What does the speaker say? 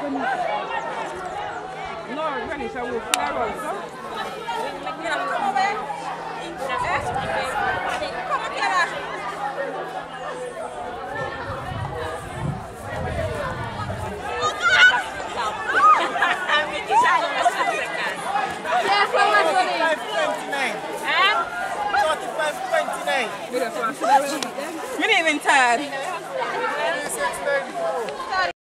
No, Granny, shall we flower? You're not even tired.